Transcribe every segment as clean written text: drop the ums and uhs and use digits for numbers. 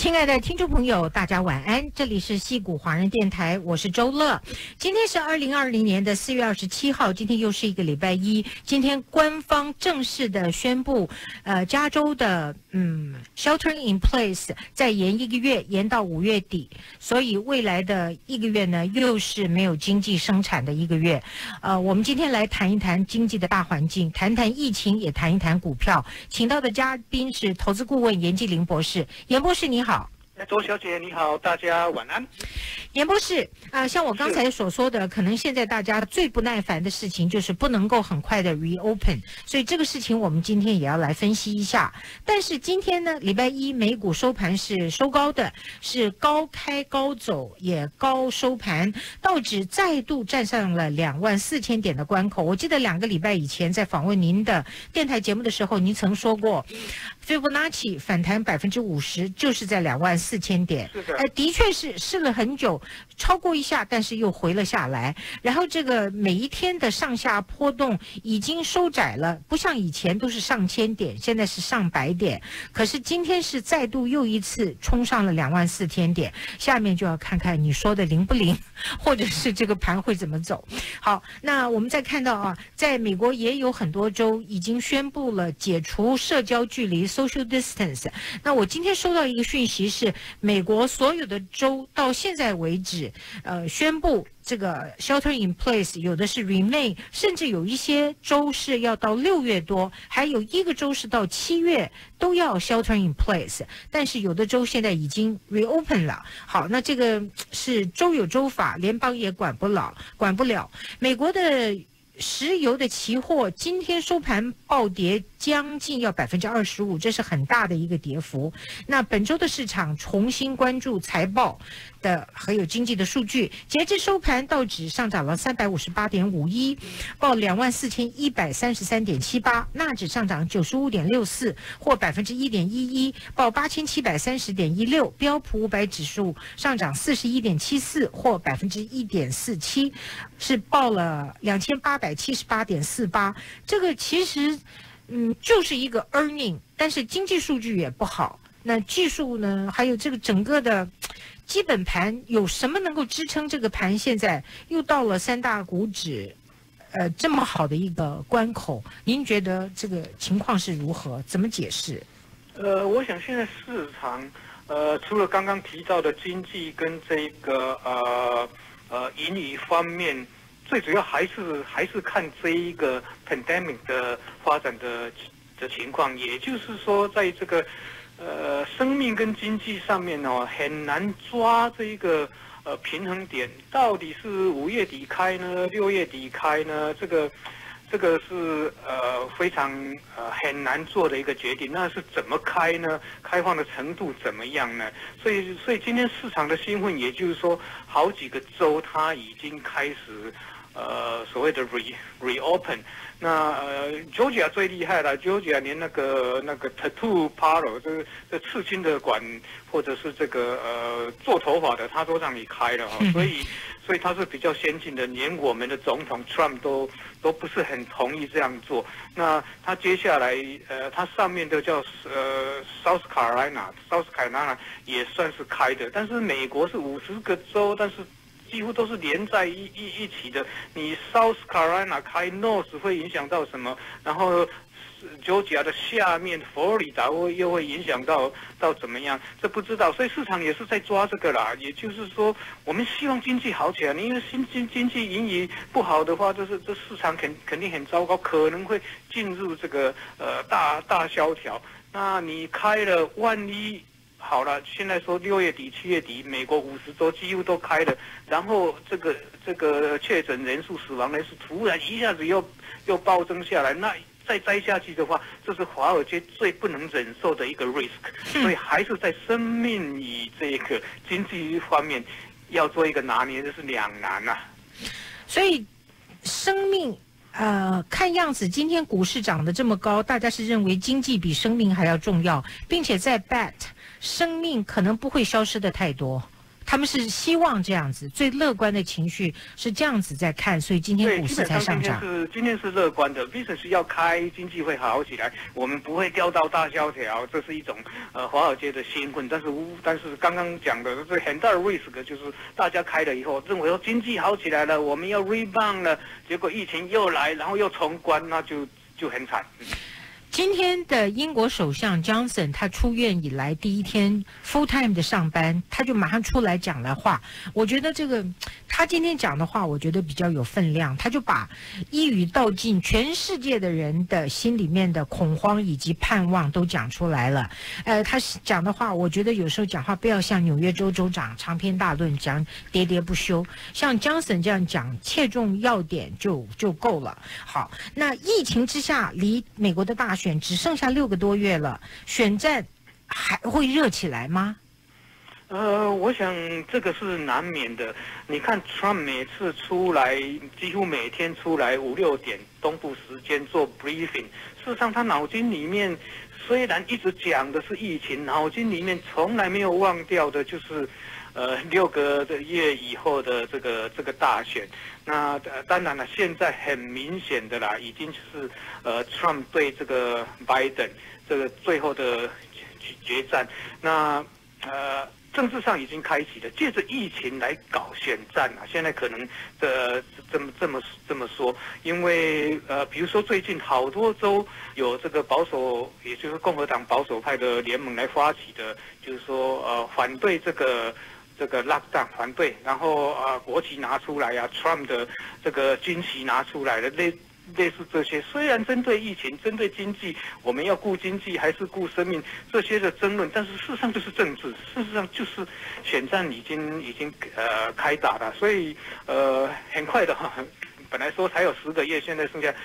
亲爱的听众朋友，大家晚安，这里是矽谷华人电台，我是周乐。今天是2020年的4月27号，今天又是一个礼拜一。今天官方正式的宣布，加州的sheltering in place 再延1个月，延到5月底，所以未来的1个月呢，又是没有经济生产的1个月。我们今天来谈一谈经济的大环境，谈谈疫情，也谈一谈股票。请到的嘉宾是投资顾问严继林博士，严博士你好。 周小姐你好，大家晚安。 严博士像我刚才所说的，可能现在大家最不耐烦的事情就是不能够很快的 reopen， 所以这个事情我们今天也要来分析一下。但是今天呢，礼拜一美股收盘是收高的，是高开高走，也高收盘，道指再度站上了24000点的关口。我记得2个礼拜以前在访问您的电台节目的时候，您曾说过Fibonacci 反弹50%，就是在24000点。 是的， 的确是试了很久，超过一下，但是又回了下来。然后这个每一天的上下波动已经收窄了，不像以前都是上千点，现在是上百点。可是今天是再度又一次冲上了24000点，下面就要看看你说的灵不灵，或者是这个盘会怎么走。好，那我们再看到在美国也有很多州已经宣布了解除社交距离 social distance。那我今天收到一个讯息是，美国所有的州到现在为止，宣布这个 shelter in place， 有的是 remain， 甚至有一些州是要到6月多，还有1个州是到7月都要 shelter in place， 但是有的州现在已经 reopen 了。好，那这个是州有州法，联邦也管不了。美国的石油的期货今天收盘暴跌将近要25%，这是很大的一个跌幅。那本周的市场重新关注财报的还有经济的数据。截至收盘，道指上涨了358.51，报24133.78，纳指上涨95.64，或1.11%，报8730.16，标普500指数上涨41.74，或1.47%，是报了2878.48。这个其实就是一个 earning， 但是经济数据也不好。那技术呢，还有这个整个的基本盘有什么能够支撑这个盘？现在又到了3大股指这么好的一个关口，您觉得这个情况是如何？怎么解释？ 我想现在市场除了刚刚提到的经济跟这个盈余方面，最主要还是看这一个 pandemic 的发展的情况。也就是说，在这个生命跟经济上面很难抓这一个平衡点，到底是5月底开呢，6月底开呢？这个是非常很难做的一个决定。那是怎么开呢？开放的程度怎么样呢？所以今天市场的兴奋，也就是说好几个州它已经开始所谓的 reopen。那Georgia 最厉害了，Georgia 连那个 tattoo parlor， 这刺青的馆或者是这个做头发的，他都让你开了所以他是比较先进的，连我们的总统 Trump 都不是很同意这样做。那他接下来他上面的叫South Carolina 也算是开的，但是美国是50个州，但是几乎都是连在一起的。你 South Carolina 开 North 会影响到什么？然后Georgia 的下面佛罗里达又会影响到怎么样？这不知道，所以市场也是在抓这个啦。也就是说，我们希望经济好起来，因为经济盈余不好的话，这市场肯定很糟糕，可能会进入这个大萧条。那你开了，万一好了，现在说6月底、7月底，美国50州几乎都开了，然后这个确诊人数、死亡人数突然一下子又暴增下来，那再栽下去的话，这是华尔街最不能忍受的一个 risk， 所以还是在生命与这个经济方面要做一个拿捏，这是两难啊。 所以生命看样子今天股市涨得这么高，大家是认为经济比生命还要重要，并且在 bet 生命可能不会消失的太多， 他们是希望这样子，最乐观的情绪是这样子在看，所以今天股市才上涨。 今天是乐观的 ，business 要开，经济会好起来，我们不会掉到大萧条，这是一种华尔街的兴奋。但是刚刚讲的这很大的 risk 就是大家开了以后，认为说经济好起来了，我们要 rebound 了，结果疫情又来，然后又重关，那就很惨。 今天的英国首相 Johnson 他出院以来第一天 full time 的上班，他就马上出来讲了话。我觉得这个他今天讲的话，我觉得比较有分量。他就把一语道尽全世界的人的心里面的恐慌以及盼望都讲出来了。他讲的话，我觉得有时候讲话不要像纽约州州长长篇大论讲喋喋不休，像 Johnson 这样讲切中要点就够了。好，那疫情之下，离美国的大选只剩下6个多月了，选战还会热起来吗？ 我想这个是难免的。你看 Trump 每次出来，几乎每天出来5、6点东部时间做 briefing， 事实上他脑筋里面虽然一直讲的是疫情，脑筋里面从来没有忘掉的就是6个月以后的这个大选。那当然了，现在很明显的啦，已经是Trump 对这个 Biden 这个最后的决战。那政治上已经开启了，借着疫情来搞选战啊。现在可能这么说，因为比如说最近好多州有这个保守，也就是共和党保守派的联盟来发起的，就是说反对这个 lockdown 反对，然后国旗拿出来啊 ，Trump 的这个军旗拿出来了，类似这些。虽然针对疫情、针对经济，我们要顾经济还是顾生命这些的争论，但是事实上就是政治，事实上就是选战已经开打了，所以很快的哈。本来说才有10个月，现在剩下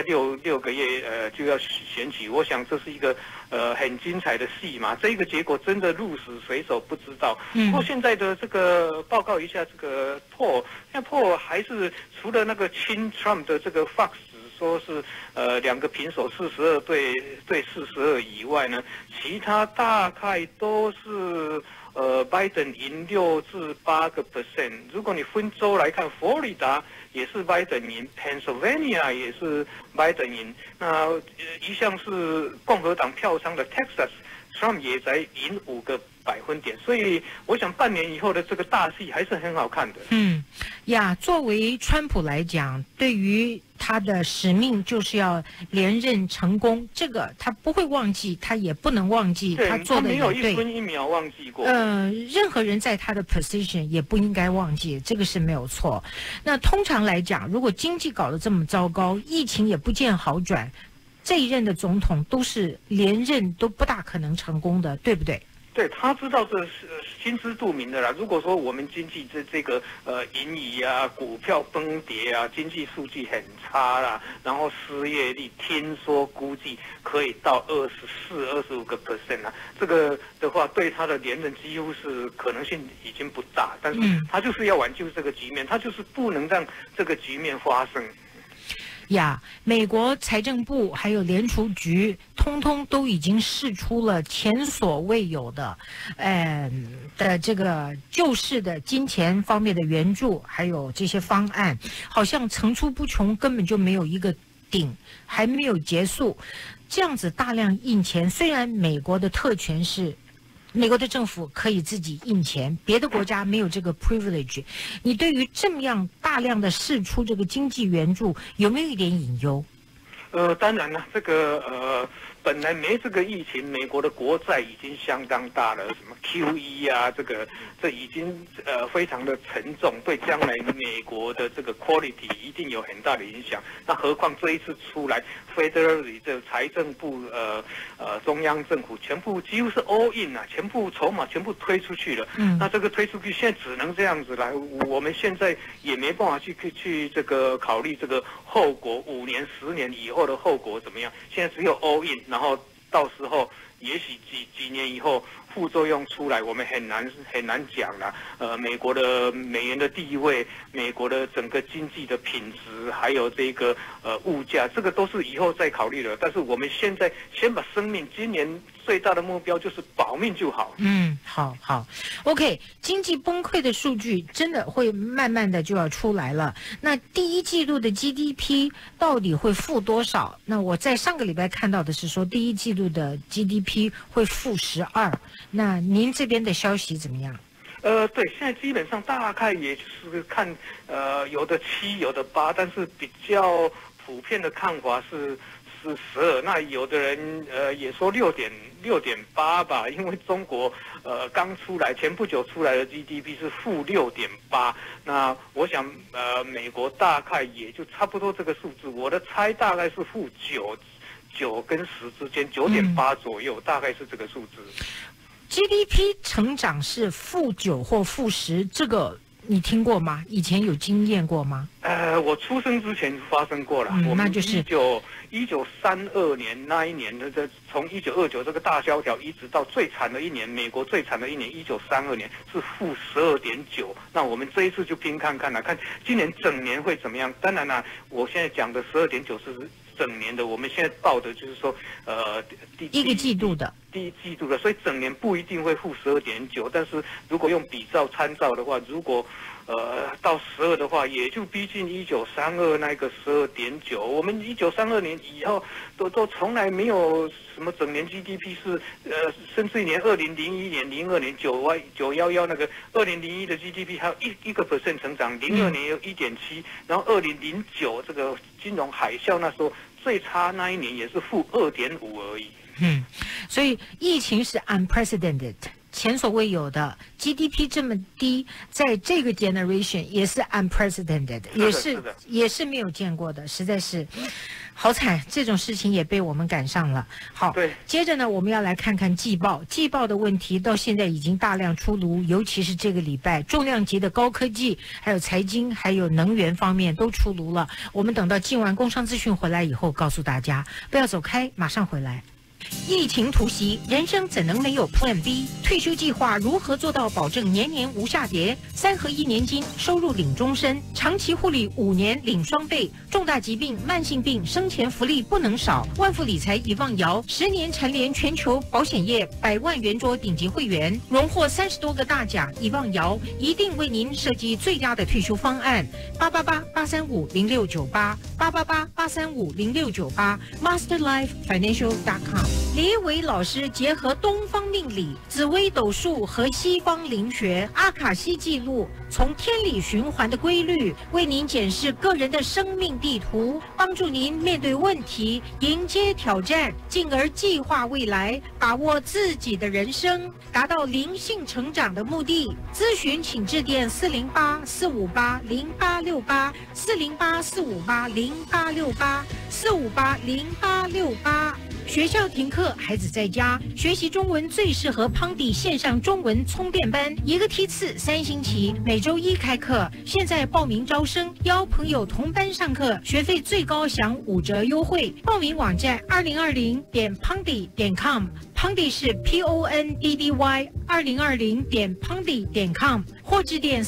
6个月，就要选举。我想这是一个很精彩的戏嘛。这个结果真的鹿死谁手不知道。不过现在的这个报告一下这个 poll， 现在 poll 还是除了那个亲 Trump 的这个 Fox 说是2个平手42对42以外呢，其他大概都是Biden 赢6至8%。如果你分州来看，佛罗里达也是 Biden 赢 ，Pennsylvania 也是 Biden 赢。那一向是共和党票仓的 Texas，Trump 也在赢5个百分点。所以我想半年以后的这个大戏还是很好看的。 作为川普来讲，对于他的使命就是要连任成功，这个他不会忘记，他也不能忘记，他做的也对。 他没有1分1秒忘记过。 任何人在他的 position 也不应该忘记，这个是没有错。那通常来讲，如果经济搞得这么糟糕，疫情也不见好转，这一任的总统都是连任都不大可能成功的，对不对？ 对，他知道这是心知肚明的啦。如果说我们经济这个盈余啊、股票崩跌啊、经济数据很差啦，然后失业率听说估计可以到24-25% 啊，这个的话对他的连任几乎是可能性已经不大。但是他就是要挽救这个局面，他就是不能让这个局面发生。 美国财政部还有联储局通通都已经释出了前所未有的这个救市的金钱方面的援助，还有这些方案，好像层出不穷，根本就没有一个顶，还没有结束。这样子大量印钱，虽然美国的特权是美国的政府可以自己印钱，别的国家没有这个 privilege。你对于这么样大量的释出这个经济援助，有没有一点隐忧？ 当然了，这个本来没这个疫情，美国的国债已经相当大了，什么 QE 啊，这已经非常的沉重，对将来美国的这个 quality 一定有很大的影响。那何况这一次出来 ，Federal 这财政部中央政府全部几乎是 all in 啊，全部筹码全部推出去了。那这个推出去现在只能这样子来，我们现在也没办法去这个考虑这个后果，5年、10年以后的后果怎么样？现在只有 all in， 然后到时候也许几年以后副作用出来，我们很难讲了。美国的美元的地位，美国的整个经济的品质，还有这个物价，这个都是以后再考虑的。但是我们现在先把生命今年最大的目标就是保命就好。 好，OK， 经济崩溃的数据真的会慢慢的就要出来了。那第一季度的 GDP 到底会负多少？那我在上个礼拜看到的是说第一季度的 GDP 会负12。那您这边的消息怎么样？ 对，现在基本上大概也就是看，有的7，有的8，但是比较普遍的看法是12。那有的人也说6.8吧，因为中国刚出来前不久出来的 GDP 是负6.8。那我想美国大概也就差不多这个数字，我的猜大概是负9跟10之间，9.8左右，大概是这个数字。 GDP 成长是负9或负10，这个你听过吗？以前有经验过吗？ 我出生之前发生过了。我们1932年那一年的，从1929这个大萧条一直到最惨的一年，美国最惨的一年1932年是负12.9。那我们这一次就拼看看了，看今年整年会怎么样。当然了，我现在讲的12.9是整年的，我们现在报的就是说， 一个季度的。 第一季度的，所以整年不一定会负12.9，但是如果用比照参照的话，如果到12的话，也就逼近1932那个12.9。我们1932年以后都从来没有什么整年 GDP 是甚至于连2001年、02年911那个2001的 GDP 还有1% 成长，02年有1.7，然后2009这个金融海啸那时候最差那一年也是负2.5而已。 所以疫情是 unprecedented， 前所未有的 GDP 这么低，在这个 generation 也是 unprecedented， 也是没有见过的，实在是好惨，这种事情也被我们赶上了。好， 对， 接着呢，我们要来看看季报的问题，到现在已经大量出炉，尤其是这个礼拜，重量级的高科技、还有财经、还有能源方面都出炉了。我们等到进完工商资讯回来以后，告诉大家，不要走开，马上回来。疫情突袭，人生怎能没有 Plan B？ 退休计划如何做到保证年年无下跌？3合1年金，收入领终身，长期护理5年领双倍，重大疾病、慢性病生前福利不能少。万富理财遗忘瑶10年蝉联全球保险业100万圆桌顶级会员，荣获30多个大奖。遗忘瑶一定为您设计最佳的退休方案。888-835-0698，888-835-0698 ，masterlifefinancial.com。李伟老师结合东方命理、紫微斗数和西方灵学、阿卡西记录，从天理循环的规律为您检视个人的生命地图，帮助您面对问题，迎接挑战，进而计划未来，把握自己的人生，达到灵性成长的目的。咨询请致电408-458-0868，408-458-0868，458-0868。学校停课，孩子在家学习中文，最适合胖弟线上中文充电班，1个梯次3星期，每周1开课。现在报名招生，邀朋友同班上课，学费最高享5折优惠。报名网站2020.pandy.com， Pandy 是 PONDDY，2020.pandy.com， 或致电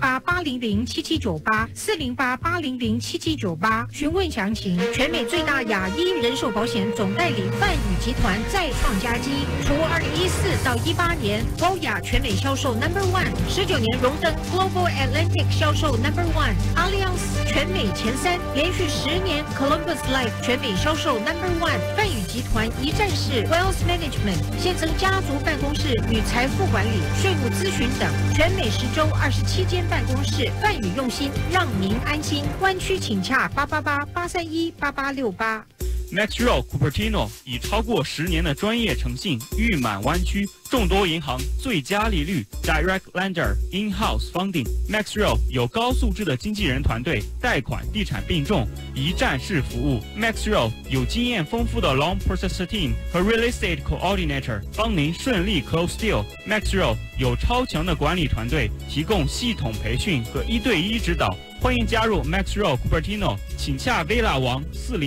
408-800-7798，408-800-7798，询问详情。全美最大亚裔人寿保险总代理泛宇集团再创佳绩，除2014到18年高雅全美销售 No.1，19年荣登 Global Atlantic 销售 No.1，Allianz 全美前3，连续10年 Columbus Life 全美销售 No.1。泛宇集团一站式 Wealth Management， 现增家族办公室与财富管理、税务咨询等，全美10州27间办公室。泛宇用心，让您安心。湾区请洽888-831-8868。 Maxwell Cupertino 以超过10年的专业诚信，誉满湾区众多银行最佳利率 ，Direct Lender In-house Funding。Maxwell 有高素质的经纪人团队，贷款、地产并重，一站式服务。Maxwell 有经验丰富的 Loan Processor Team 和 Real Estate Coordinator， 帮您顺利 Close Deal。Maxwell 有超强的管理团队，提供系统培训和1对1指导。欢迎加入 Maxwell Cupertino， 请洽 Villa 王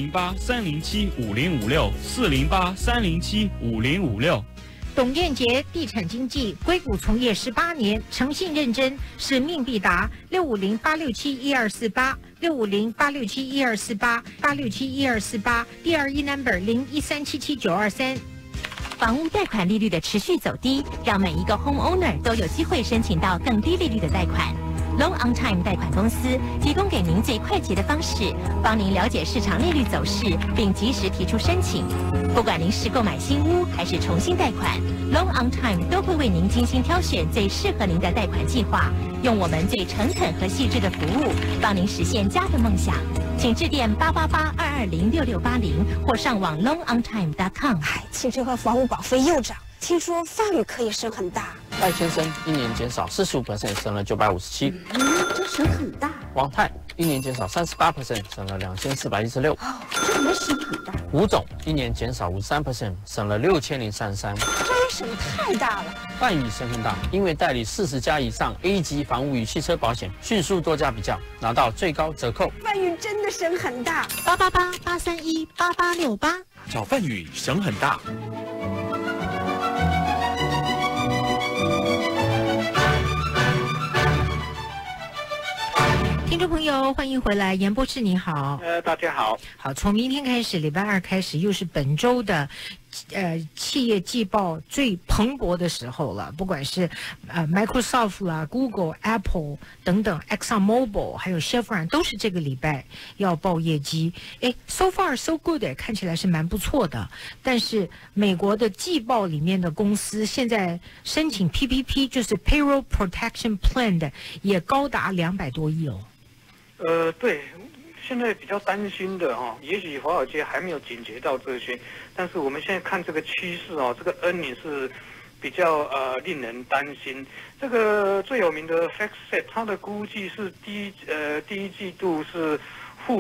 408-307-5056，408-307-5056。 董燕杰地产经纪硅谷从业18年，诚信认真，使命必达。650-867-1248，650-867-1248，867-1248，第21 number 01377923。 房屋贷款利率的持续走低，让每一个 homeowner 都有机会申请到更低利率的贷款。Loan on Time 贷款公司提供给您最快捷的方式，帮您了解市场利率走势，并及时提出申请。不管您是购买新屋还是重新贷款 ，Loan on Time 都会为您精心挑选最适合您的贷款计划，用我们最诚恳和细致的服务，帮您实现家的梦想。请致电888-220-6680或上网 loanontime.com。 汽车和房屋保费又涨，听说范宇可以省很大。 戴先生一年减少45%，省了957。 这省很大。 王太一年减少38%，省了2416。 哦，这也省很大。 吴总一年减少53%，省了6033。 这也省太大了。 范宇省很大，因为代理40家以上 A 级房屋与汽车保险，迅速多家比较，拿到最高折扣。 范宇真的省很大。 888-831-8868， 找范宇省很大。 听众朋友，欢迎回来，严博士你好。 大家好。 好，从明天开始，礼拜二开始，又是本周的企业季报最蓬勃的时候了。不管是Microsoft 啦、Google、Apple 等等 ，ExxonMobil 还有 Chevron 都是这个礼拜要报业绩。so far so good， 看起来是蛮不错的。但是美国的季报里面的公司现在申请 PPP， 就是 Payroll Protection Plan 的，也高达200多亿哦。 对，现在比较担心的也许华尔街还没有警觉到这些，但是我们现在看这个趋势这个 earnings 是比较令人担心。这个最有名的 FactSet， 它的估计是第一季度是负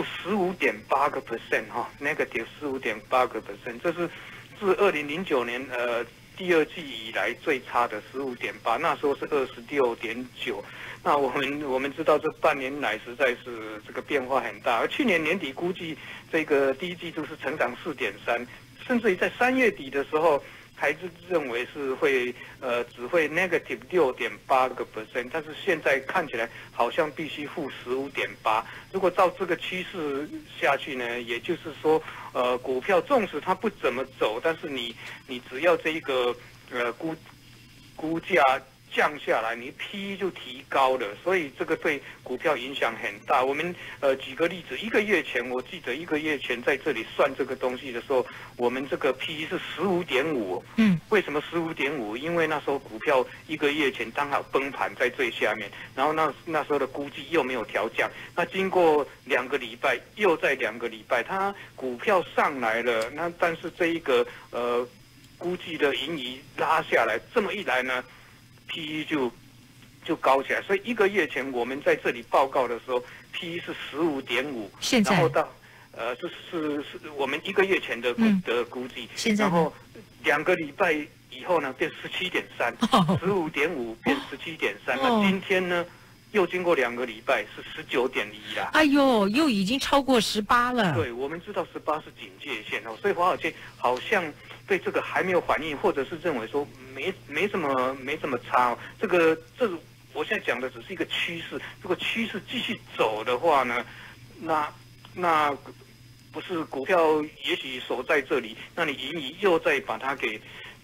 15.8%negative 15.8%，这是自2009年第二季以来最差的15.8%，那时候是26.9%。那我们知道这半年来实在是这个变化很大，而去年年底估计这个第一季度是成长4.3%，甚至于在3月底的时候还是认为是会只会 negative 6.8%，但是现在看起来好像必须负15.8%。如果照这个趋势下去呢，也就是说股票纵使它不怎么走，但是你只要这一个估价降下来，你 PE 就提高了，所以这个对股票影响很大。我们举个例子，1个月前，我记得1个月前在这里算这个东西的时候，我们这个 PE 是15.5。为什么15.5？因为那时候股票1个月前刚好崩盘在最下面，然后那时候的估计又没有调降，那经过2个礼拜，又在2个礼拜，它股票上来了，那但是这一个估计的盈余拉下来，这么一来呢，PE 就高起来，所以1个月前我们在这里报告的时候 ，PE 是15.5， 现在然后到是我们1个月前的估计， 现在然后2个礼拜以后呢变17.3，15.5变17.3，那今天呢又经过2个礼拜是19.1啦。 哎呦，又已经超过18了。 对，我们知道18是警戒线所以华尔街好像对这个还没有反应，或者是认为说没什么差这我现在讲的只是一个趋势，如果趋势继续走的话呢，那不是股票也许守在这里，那你盈余又再把它给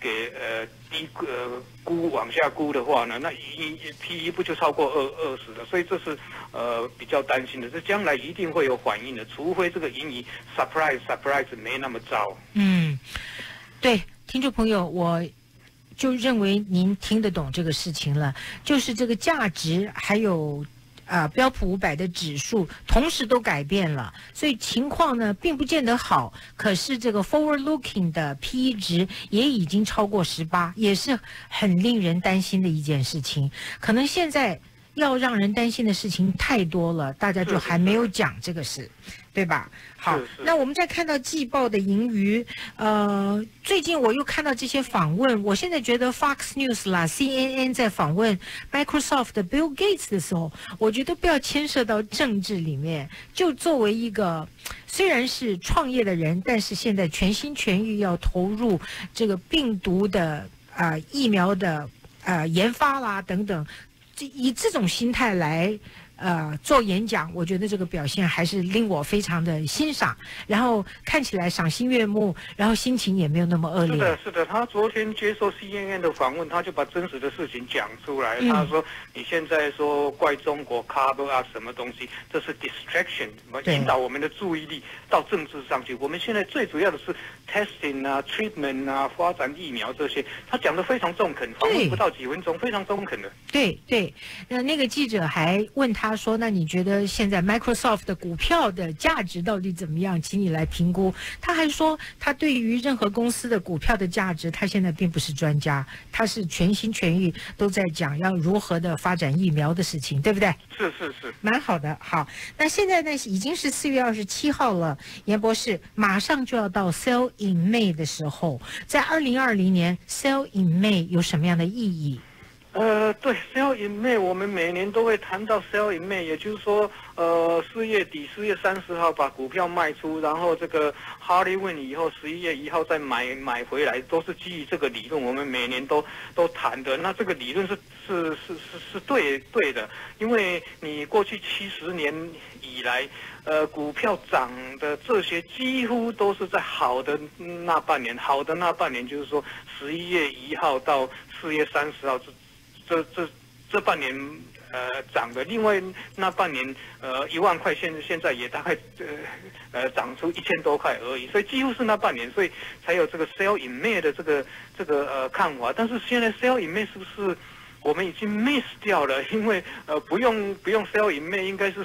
往下估的话呢，那PE 不就超过20了？所以这是比较担心的，这将来一定会有反应的，除非这个盈余 surprise 没那么糟。 对，听众朋友，我就认为您听得懂这个事情了，就是这个价值还有标普500的指数同时都改变了，所以情况呢并不见得好。可是这个 forward looking 的 PE 值也已经超过18，也是很令人担心的一件事情。可能现在要让人担心的事情太多了，大家就还没有讲这个事，对吧？好，那我们再看到季报的盈余，最近我又看到这些访问，我现在觉得 Fox News 啦、CNN 在访问 Microsoft 的 Bill Gates 的时候，我觉得不要牵涉到政治里面，就作为一个虽然是创业的人，但是现在全心全意要投入这个病毒的疫苗的研发啦等等，以这种心态来做演讲，我觉得这个表现还是令我非常的欣赏，然后看起来赏心悦目，然后心情也没有那么恶劣。 是的，他昨天接受 CNN 的访问，他就把真实的事情讲出来。他说：“你现在说怪中国 cover up 什么东西，这是 distraction， 引导我们的注意力到政治上去。我们现在最主要的是 testing 啊、treatment 啊、发展疫苗这些。”他讲得非常中肯，访问不到几分钟，非常中肯的。 对，那个记者还问他说：“那你觉得现在 Microsoft 的股票的价值到底怎么样？请你来评估。”他还说，他对于任何公司的股票的价值，他现在并不是专家，他是全心全意都在讲要如何的发展疫苗的事情，对不对？ 是， 蛮好的。好，那现在呢，已经是4月27号了，严博士马上就要到 Sell in May 的时候，在2020年 Sell in May 有什么样的意义？ 对 ，Sell in May， 我们每年都会谈到 Sell in May， 也就是说，4月底4月30号把股票卖出，然后这个 Halloween 以后11月1号再买回来，都是基于这个理论，我们每年都谈的。那这个理论是对的，因为你过去70年以来，股票涨的这些几乎都是在好的那半年，就是说11月1号到4月30号这半年涨的，另外那半年1万块，现在也大概涨出1000多块而已，所以几乎是那半年，所以才有这个 Sell in May 的这个看法。但是现在 Sell in May 是不是我们已经 miss 掉了？因为不用 Sell in May， 应该是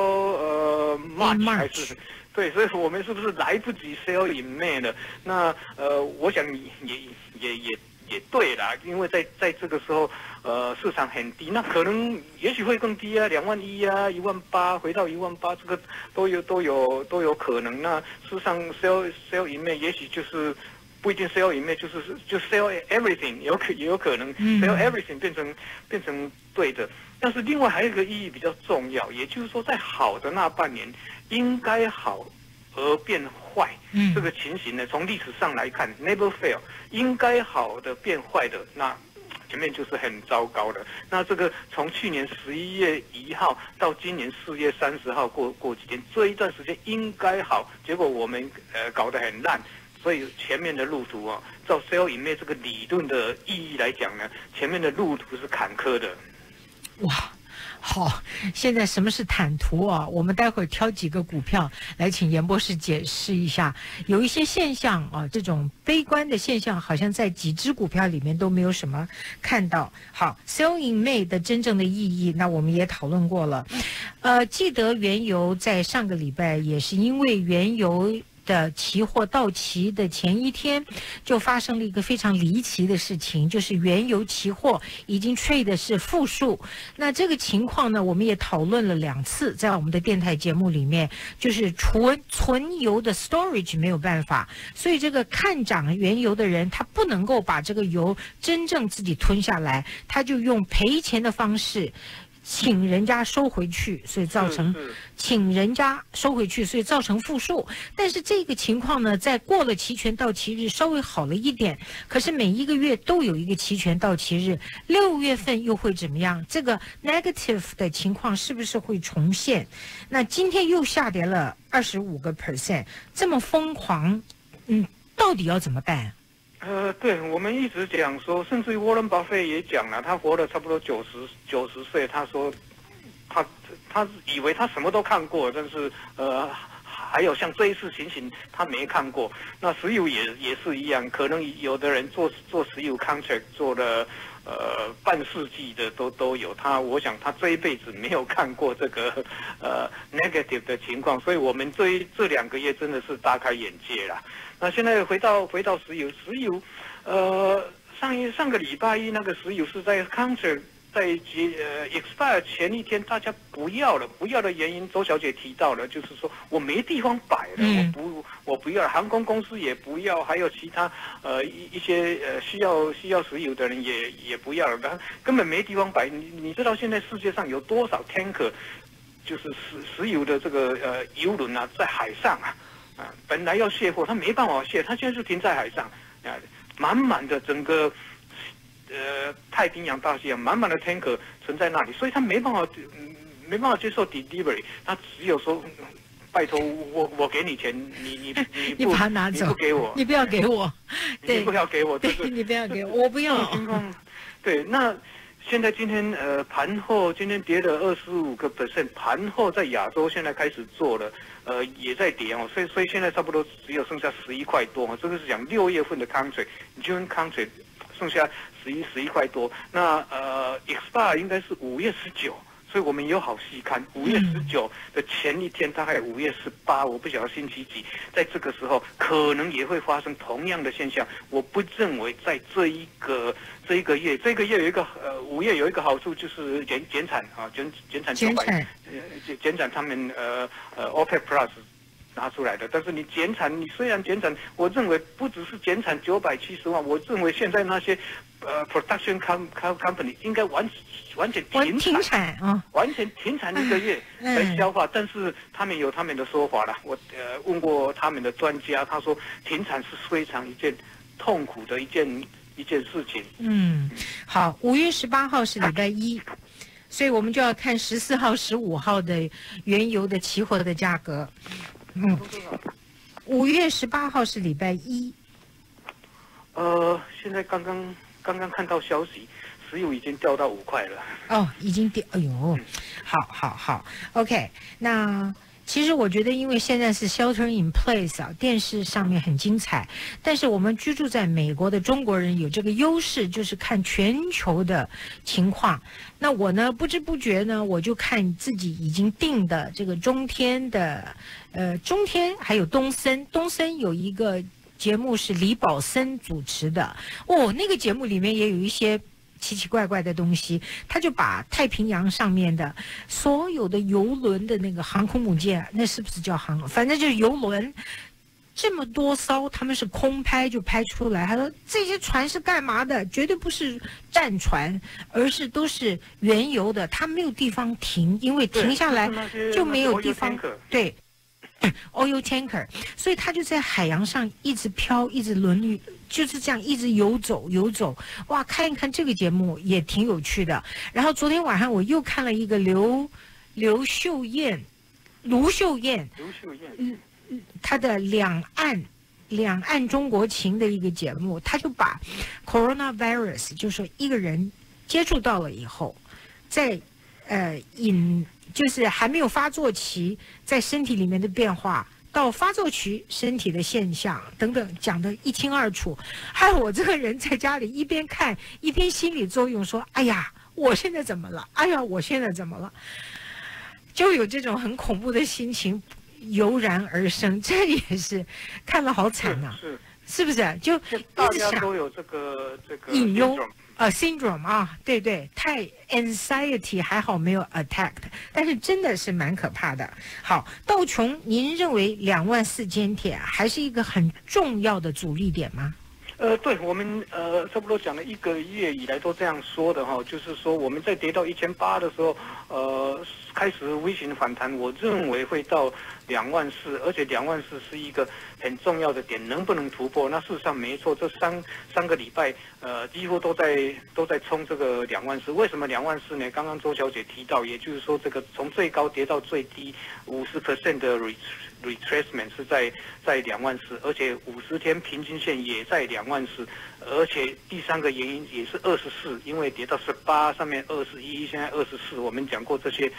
Sell March 还是？对，所以我们是不是来不及 Sell in May 了？那我想也对啦，因为在这个时候，市场很低，那可能也许会更低啊，21000啊，18000回到18000，这个都有可能。那事实上 sell in May 也许就是不一定 sell in May， 就 sell everything， 也有可能 sell everything 变成对的。但是另外还有一个意义比较重要，也就是说在好的那半年应该好而变坏，这个情形呢，从历史上来看 ，never fail， 应该好的变坏的，那前面就是很糟糕的。那这个从去年11月1号到今年4月30号过几天，这一段时间应该好，结果我们搞得很烂，所以前面的路途照 Sell in May 这个理论的意义来讲呢，前面的路途是坎坷的。 哇！好，现在什么是坦途啊？我们待会儿挑几个股票来请严博士解释一下。有一些现象啊，这种悲观的现象，好像在几只股票里面都没有什么看到。好 ，Sell in May 的真正的意义，那我们也讨论过了。记得原油在上个礼拜也是因为原油的期货到期的前一天，就发生了一个非常离奇的事情，就是原油期货已经 trade 的是负数。那这个情况呢，我们也讨论了2次，在我们的电台节目里面，就是存油的 storage 没有办法，所以这个看涨原油的人，他不能够把这个油真正自己吞下来，他就用赔钱的方式请人家收回去，所以造成请人家收回去，所以造成负数。但是这个情况呢，在过了期权到期日稍微好了一点，可是每一个月都有一个期权到期日，6月份又会怎么样？这个 negative 的情况是不是会重现？那今天又下跌了25%，这么疯狂，到底要怎么办？ 对，我们一直讲说，甚至于沃伦巴菲也讲了，他活了差不多90岁，他说他以为他什么都看过，但是还有像这一次情形他没看过。那石油也是一样，可能有的人做石油 contract 做了半世纪的都有，我想他这一辈子没有看过这个negative 的情况，所以我们这2个月真的是大开眼界啦。那现在回到石油，上个礼拜一那个石油是在 contract 在expire 前一天大家不要的原因，周小姐提到了，就是说我没地方摆了，我不要了，航空公司也不要，还有其他一些需要石油的人也不要了，根本没地方摆。你知道现在世界上有多少 tanker 就是石油的这个油轮啊，在海上本来要卸货，他没办法卸，他现在就停在海上满满的整个太平洋大西洋满满的 tanker 存在那里，所以他没办没办法接受 delivery， 他只有说。拜托我给你钱，你你把它拿走， 你不给我， 你不要给我， 对，你不要给我， 对，你不要给我，我不要。 情况，对，那现在今天盘后今天跌了25%，盘后在亚洲现在开始做了，也在跌哦，所以现在差不多只有剩下11块多哦，这个是讲6月份的 contract，June contract 剩下11块多，那expire 应该是5月19。所以我们有好细看，5月19的前一天，大概5月18，我不晓得星期几，在这个时候可能也会发生同样的现象。我不认为在这一个月有一个5月有一个好处就是减产啊，减产900，减产他们OPEC Plus 拿出来的，但是你减产，你虽然减产，我认为不只是减产970万，我认为现在那些production company 应该完全停产啊，完全停产1个月来消化，但是他们有他们的说法了。我问过他们的专家，他说停产是非常一件痛苦的一件事情。 好，5月18号是礼拜一。所以我们就要看14号、15号的原油的期货的价格。5月18号是礼拜一。 现在刚刚看到消息，石油已经掉到5块了。 哦，已经掉，哎呦，好 ，OK。那其实我觉得，因为现在是 shelter in place 啊，电视上面很精彩，但是我们居住在美国的中国人有这个优势，就是看全球的情况。那我呢，不知不觉呢，我就看自己已经定的这个中天的，中天还有东森有一个节目是李宝森主持的，那个节目里面也有一些奇奇怪怪的东西，他就把太平洋上面的所有的邮轮的那个航空母舰，那是不是叫反正就是邮轮，这么多艘，他们是空拍就拍出来。他说这些船是干嘛的？绝对不是战船，而是都是原油的，它没有地方停，因为停下来就没有地方。对。oil tanker， 所以它就在海洋上一直飘，一直轮，就是这样一直游走。哇，看一看这个节目也挺有趣的。然后昨天晚上我又看了一个卢秀燕，她的两岸中国情的一个节目，她就把 coronavirus， 就是说一个人接触到了以后，在就是还没有发作期，在身体里面的变化，到发作期身体的现象等等，讲得一清二楚。还有我这个人在家里一边看一边心理作用，说：“哎呀，我现在怎么了？哎呀，我现在怎么了？”就有这种很恐怖的心情油然而生。这也是看了好惨呐，是不是？就大家都有这个隐忧。syndrome 啊，对，太 anxiety 还好没有 attacked， 但是真的是蛮可怕的。好，道琼，您认为24000点还是一个很重要的阻力点吗？ 对，我们差不多讲了1个月以来都这样说的哈，就是说我们在跌到1800的时候，开始微型反弹，我认为会到24000，而且24000是一个很重要的点，能不能突破？那事实上没错，这三个礼拜几乎都在冲这个24000。为什么24000呢？刚刚周小姐提到，也就是说这个从最高跌到最低50% 的 retracement 是在24000，而且50天平均线也在24000，而且第3个原因也是24，因为跌到18上面21，现在24，我们讲过这些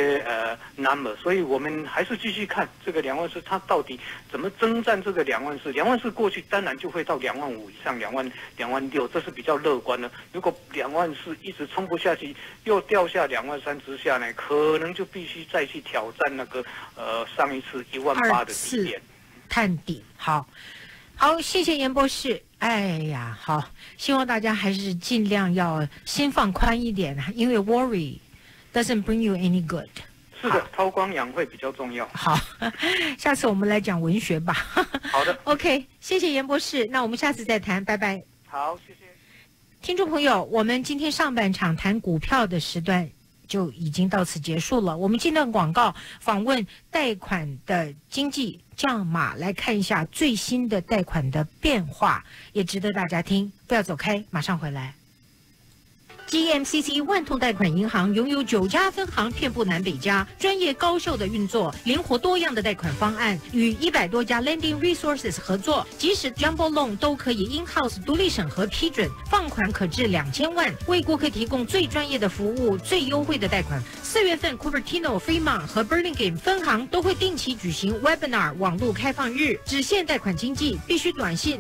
number， 所以我们还是继续看这个24000，它到底怎么征战这个24000过去当然就会到25000以上26000，这是比较乐观的。如果24000一直冲不下去，又掉下23000之下呢，可能就必须再去挑战那个上一次18000的低点， 探底。好，谢谢严博士。哎呀，好，希望大家还是尽量要心放宽一点，因为 worry doesn't bring you any good。 是的，韬光养晦比较重要。 好，下次我们来讲文学吧。 好的。 OK， 谢谢严博士，那我们下次再谈，拜拜。 好，谢谢。 听众朋友，我们今天上半场谈股票的时段就已经到此结束了。我们进段广告，访问贷款的经济将码，来看一下最新的贷款的变化，也值得大家听。不要走开，马上回来。 GMCC 万通贷款银行拥有9家分行，遍布南北加，专业高效的运作，灵活多样的贷款方案，与100多家 Lending Resources 合作，即使 Jumbo Loan 都可以 in-house 独立审核批准，放款可至2000万，为顾客提供最专业的服务、最优惠的贷款。4月份 Cupertino、Fremont 和 Burlingame 分行都会定期举行 Webinar 网络开放日，只限贷款经济，必须短信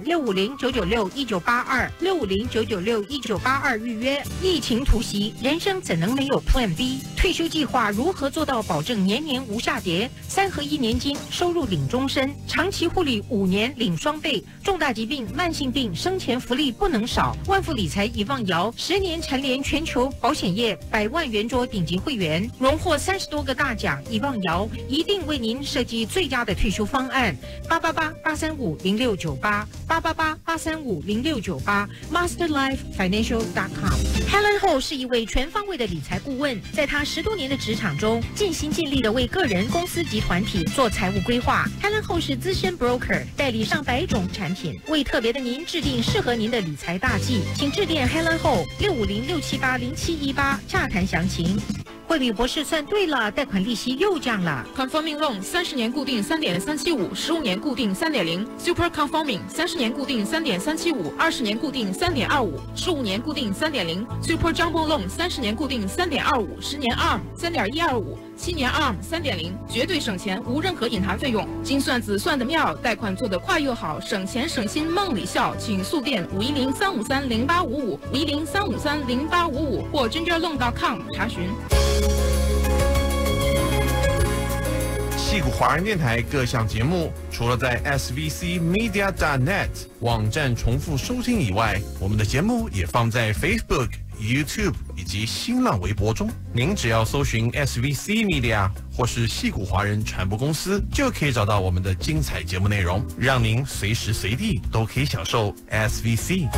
650-996-1982，650-996-1982预约。疫情突袭，人生怎能没有 Plan B？ 退休计划如何做到保证年年无下跌？3合1年金，收入领终身，长期护理5年领双倍，重大疾病、慢性病生前福利不能少。万富理财以望瑶10年蝉联全球保险业100万圆桌顶级会员，荣获30多个大奖。以望瑶一定为您设计最佳的退休方案。888-835-0698，888-835-0698 ，masterlifefinancial.com。Helen Ho 是一位全方位的理财顾问，在他10多年的职场中，尽心尽力的为个人、公司及团体做财务规划。Helen Ho 是资深 broker， 代理上100种产品，为特别的您制定适合您的理财大计。请致电 Helen Ho 650-678-0718洽谈详情。惠比博士算对了，贷款利息又降了。 Conforming Loan 30年固定3.375，15年固定3.0；Super Conforming 30年固定3.375，20年固定3.25，15年固定3.0；Super Jumbo Loan 30年固定3.25，10年 ARM 3.125，7年 ARM 3.0，绝对省钱，无任何隐含费用。精算子算得妙，贷款做得快又好，省钱省心梦里笑。请速电510-353-0855，510-353-0855或 gingerloan.com 查询。 矽谷华人电台各项节目，除了在 svcmedia.net 网站重复收听以外，我们的节目也放在 Facebook、YouTube 以及新浪微博中。您只要搜寻 SVC Media 或是矽谷华人传播公司，就可以找到我们的精彩节目内容，让您随时随地都可以享受 SVC。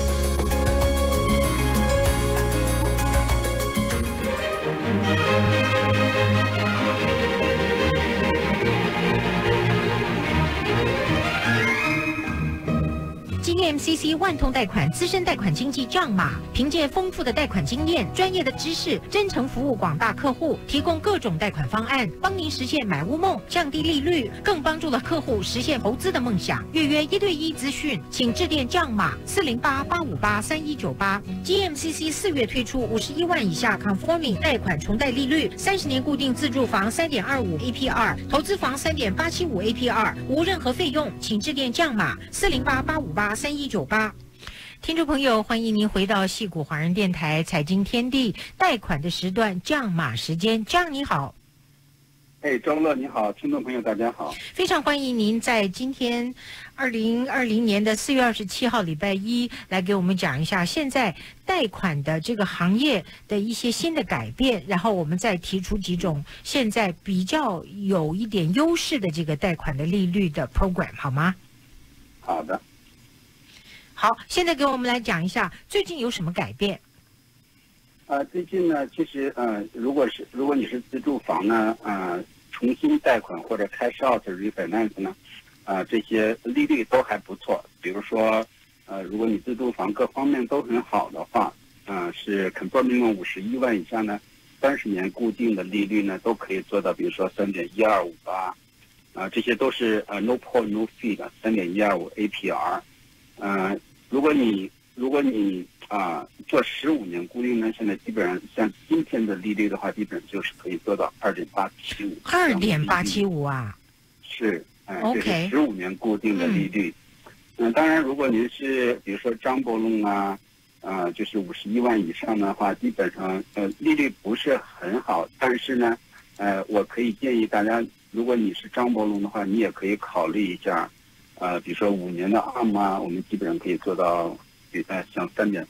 GMCC 万通贷款资深贷款经纪账码，凭借丰富的贷款经验、专业的知识，真诚服务广大客户，提供各种贷款方案，帮您实现买屋梦，降低利率，更帮助了客户实现投资的梦想。预约1对1咨询，请致电账码408-858-3198。GMCC 4月推出51万以下 Conforming 贷款重贷利率，30年固定自住房3.25 APR， 投资房3.875 APR， 无任何费用，请致电账码408-858-3198。听众朋友，欢迎您回到矽谷华人电台财经天地贷款的时段，账码时间。张你好。 周乐你好，听众朋友大家好， 非常欢迎您在今天2020年的4月27号礼拜一来给我们讲一下现在贷款的这个行业的一些新的改变，然后我们再提出几种现在比较有一点优势的这个贷款的利率的 program， 好吗？ 好的。 好，现在给我们来讲一下最近有什么改变。 最近呢，其实如果你是自住房呢，重新贷款或者cash out refinance 呢，这些利率都还不错。比如说，如果你自住房各方面都很好的话，是 conforming 51万以下呢，30年固定的利率呢都可以做到，比如说3.125这些都是no pay no fee 的3.125 APR。如果你做15年固定呢，现在基本上像今天的利率的话，基本就是可以做到2.875。 2.875啊？ 是，这是15年固定的利率。当然，如果您是比如说Jumbo Loan就是51万以上的话，基本上利率不是很好，但是呢，我可以建议大家，如果你是Jumbo Loan的话，你也可以考虑一下。比如说5年的ARM我们基本上可以做到，像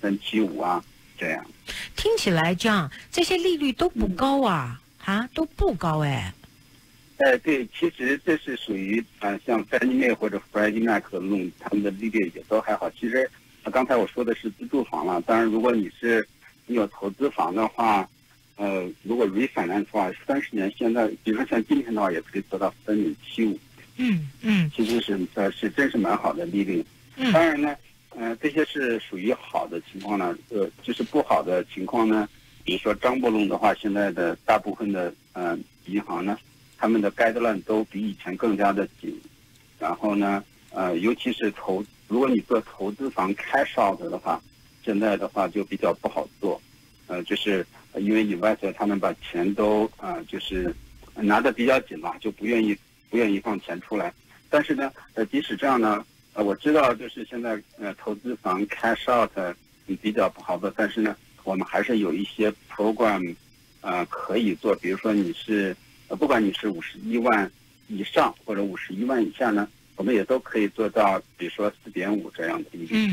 3.375这样。 听起来这样，这些利率都不高都不高哎。 对，其实这是属于像 Fannie Mae 或者 Freddie Mac 的 loan， 他们的利率也都还好。其实刚才我说的是自住房了，当然如果你有投资房的话，如果 refinance 的话，30年现在，比如说像今天的话，也可以做到3.75。其实是真是蛮好的利率。当然呢， 这些是属于好的情况呢。就是不好的情况呢，比如说张伯龙的话，现在的大部分的银行呢，他们的guideline都比以前更加的紧。然后呢，尤其是如果你做投资房 cash out 的话，现在的话就比较不好做。就是因为investor他们把钱都就是拿得比较紧嘛，就不愿意放钱出来。但是呢，即使这样呢，我知道就是现在投资房 cash out 比较不好做，但是呢，我们还是有一些 program 可以做。比如说你是不管你是51万以上或者51万以下呢，我们也都可以做到，比如说4.5这样的利率。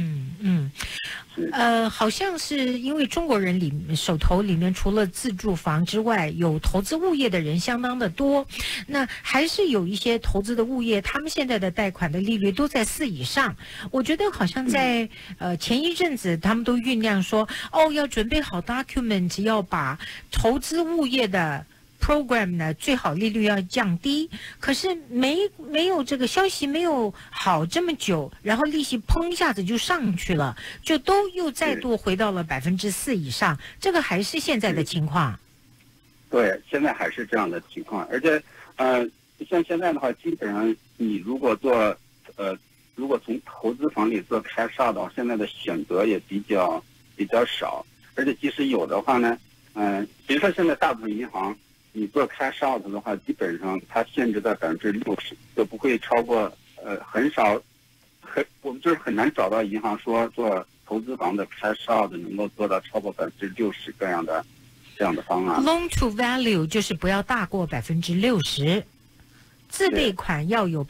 好像是因为中国人手头里面除了自住房之外，有投资物业的人相当的多。那还是有一些投资的物业，他们现在的贷款的利率都在4以上。我觉得好像在前一阵子，他们都酝酿说，要准备好 document， 要把投资物业的program 呢，最好利率要降低，可是没有这个消息没有好这么久，然后利息砰一下子就上去了，就都又再度回到了4%以上，这个还是现在的情况。 对，现在还是这样的情况，而且像现在的话，基本上你如果从投资房里做cash out的话，现在的选择也比较少，而且即使有的话呢，比如说现在大部分银行。你做 cash out 的话，基本上它限制在60%，就不会超过很少，我们就是很难找到银行说做投资房的 cash out 能够做到超过60%这样的方案。 Loan to value 就是不要大过60%，自备款要有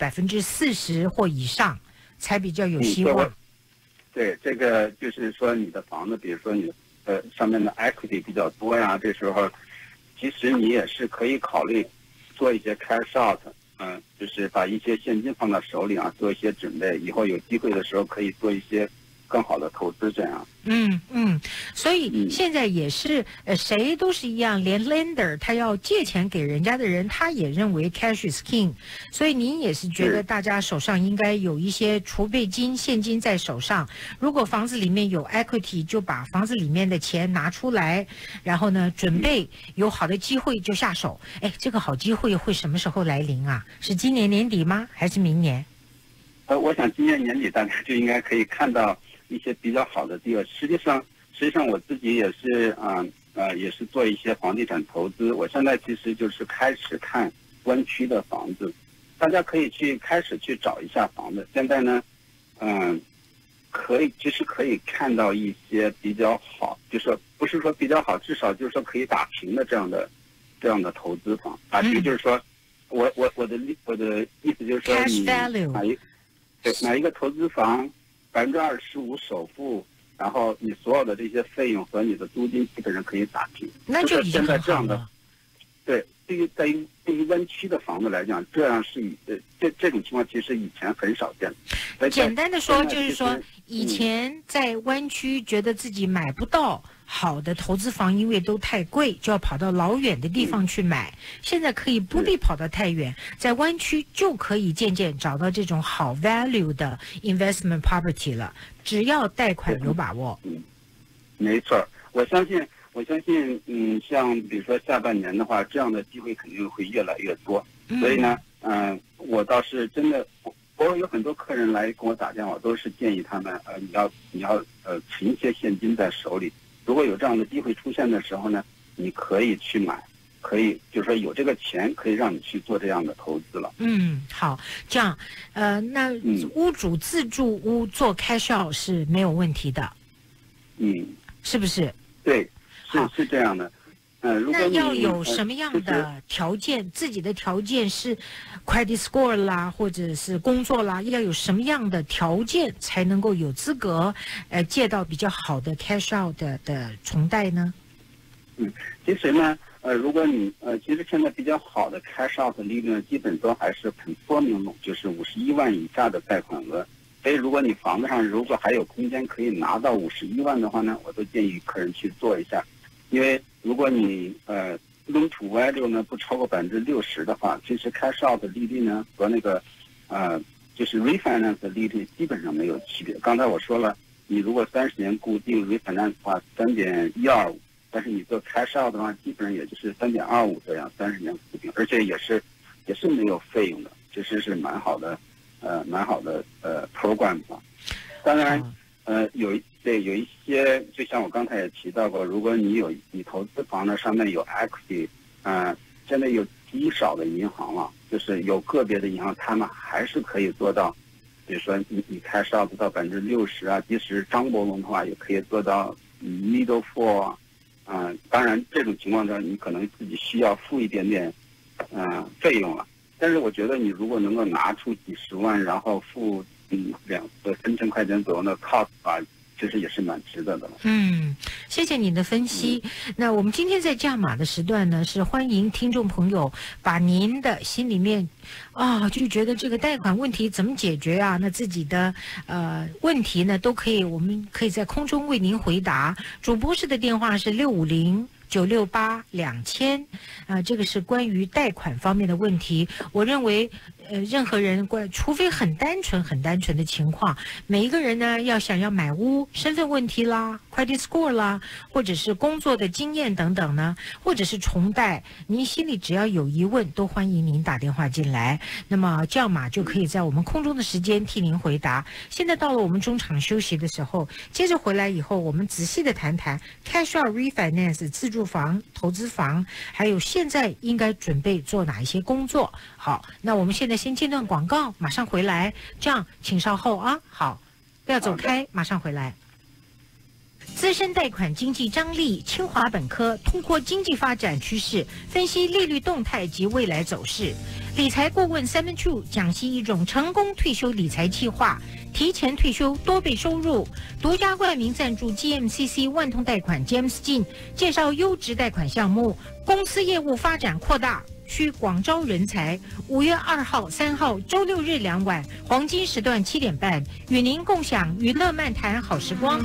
40%或以上才比较有希望。 对，这个就是说你的房子，比如说你上面的 equity 比较多呀，这时候。其实你也是可以考虑做一些 cash out，就是把一些现金放到手里做一些准备，以后有机会的时候可以做一些更好的投资，这样。 所以现在也是谁都是一样，连 lender 他要借钱给人家的人，他也认为 cash is king。所以您也是觉得大家手上应该有一些储备金、现金在手上。如果房子里面有 equity， 就把房子里面的钱拿出来，然后呢，准备有好的机会就下手。这个好机会会什么时候来临啊？是今年年底吗？还是明年？ 我想今年年底大家就应该可以看到一些比较好的地方。实际上我自己也是也是做一些房地产投资。我现在其实就是开始看湾区的房子，大家可以开始去找一下房子。现在呢，其实可以看到一些比较好，就是不是说比较好，至少就是说可以打平的这样的投资房。打平就是说，我的意思就是说，你买一个投资房，25%首付。然后你所有的这些费用和你的租金基本上可以打平， 那就已经很好了。 对，对于湾区的房子来讲，这样是这种情况其实以前很少见。 简单的说，就是说以前在湾区觉得自己买不到好的投资房，因为都太贵，就要跑到老远的地方去买。现在可以不必跑得太远，在湾区就可以渐渐找到这种好 value 的 investment property 了。只要贷款有把握。 没错，我相信，像比如说下半年的话，这样的机会肯定会越来越多。所以呢，我倒是真的，我有很多客人来跟我打电话，都是建议他们，你要存一些现金在手里。如果有这样的机会出现的时候呢，你可以去买。可以，就是说有这个钱可以让你去做这样的投资了。 好，这样，那屋主自住屋做cash out是没有问题的。是不是？ 对，是这样的。如果那要有什么样的条件？自己的条件是 credit score 啦，或者是工作啦，要有什么样的条件才能够有资格借到比较好的 cash out 的重贷呢？ 其实呢。如果你其实现在比较好的 cash out 利率呢，基本都还是conforming loan，就是51万以下的贷款额。所以如果你房子上如果还有空间可以拿到51万的话呢，我都建议客人去做一下。因为如果你loan to value 呢不超过60%的话，其实 cash out 的利率呢和那个就是 refinance 的利率基本上没有区别。刚才我说了， 你如果30年固定 refinance 的话3.125，但是你做 cash out 的话，基本上也就是3.25这样30年固定，而且也是没有费用的，其实是蛮好的program 吧。当然有一些，就像我刚才也提到过，如果你投资房呢上面有 equity， 现在有极少的银行了，就是有个别的银行他们还是可以做到，比如说你cash out到60%啊，即使张伯龙的话也可以做到middle four 啊，当然这种情况下你可能自己需要付一点点费用了，但是我觉得你如果能够拿出几十万，然后付3000块钱左右的 cost 啊，其实也是蛮值得的了。 谢谢你的分析。那我们今天在价码的时段呢，是欢迎听众朋友把您的心里面就觉得这个贷款问题怎么解决啊？那自己的问题呢，我们可以在空中为您回答。主播室的电话是650-968-2000，这个是关于贷款方面的问题。我认为任何人除非很单纯的情况，每一个人呢想要买屋，身份问题啦、credit score 啦，或者是工作的经验等等呢，或者是重贷，您心里只要有疑问，都欢迎您打电话进来。那么叫码就可以在我们空中的时间替您回答。现在到了我们中场休息的时候，接着回来以后，我们仔细的谈谈 cash out refinance 自住房、投资房，还有现在应该准备做哪一些工作。好，那我们现在先间段广告，马上回来。这样，请稍后啊。好，不要走开，马上回来。资深贷款经济张力，清华本科通过经济发展趋势分析利率动态及未来走势，理财顾问 Simon Chu 讲析一种成功退休理财计划，提前退休多倍收入。独家冠名赞助 GMCC 万通贷款 James 进介绍优质贷款项目，公司业务发展扩大，需广招人才。5月2号、3号周六日2晚，黄金时段7点半，与您共享娱乐漫谈好时光。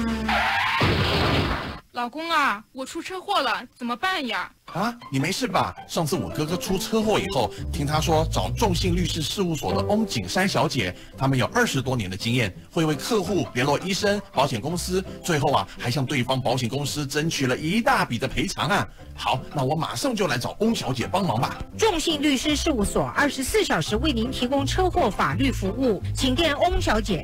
老公啊，我出车祸了，怎么办呀？ 你没事吧？上次我哥哥出车祸以后，听他说找众信律师事务所的翁景山小姐，他们有20多年的经验，会为客户联络医生、保险公司，最后还向对方保险公司争取了一大笔的赔偿啊！好，那我马上就来找翁小姐帮忙吧。 众信律师事务所24小时为您提供车祸法律服务，请电翁小姐